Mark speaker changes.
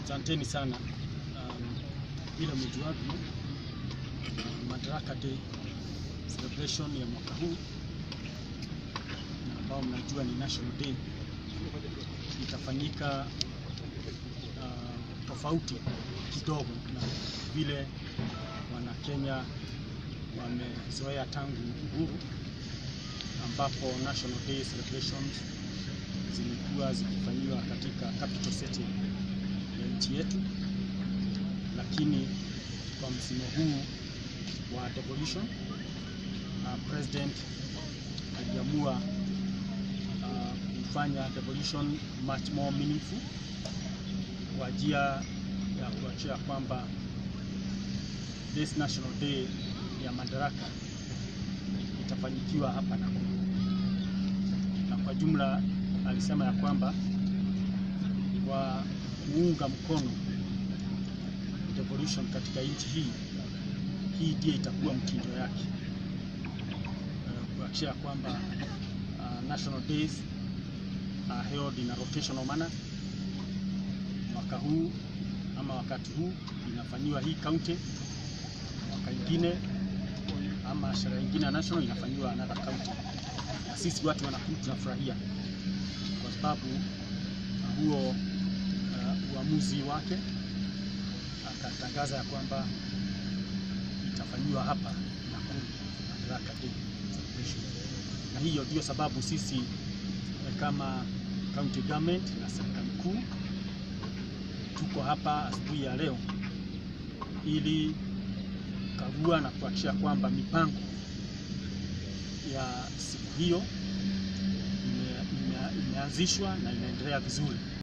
Speaker 1: Asanteni sana. Bila mjuavyo, Madaraka Day celebration ya mwaka huu na ambao mnajua ni National Day itafanyika tofauti kidogo na vile wana Kenya wamezoea tangu uhuru, ambapo National Day celebrations zilikuwa zikifanywa katika capital city ya nchi yetu, lakini kwa msimu huu wa devolution president aliamua kufanya devolution much more meaningful kwa njia ya kuachia kwamba this National Day ya Madaraka itafanyikiwa hapa Nakuru. Na kwa jumla alisema ya kwamba kwa kuunga mkono devolution katika nchi hii ndiyo itakuwa mtindo yake, kuachia kwamba national days are held in a rotational manner. Mwaka huu ama wakati huu inafanywa hii county, mwaka ingine ama sherehe ingine national inafanywa another county, na sisi watu wanakuja tunafurahia kwa sababu huo uamuzi wake akatangaza ya kwamba itafanywa hapa Nakuru Madaraka Day celebration. Na hiyo ndio sababu sisi kama county government na serikali kuu tuko hapa asubuhi ya leo ili kagua na kuhakikisha kwamba mipango ya siku hiyo imeanzishwa na inaendelea vizuri.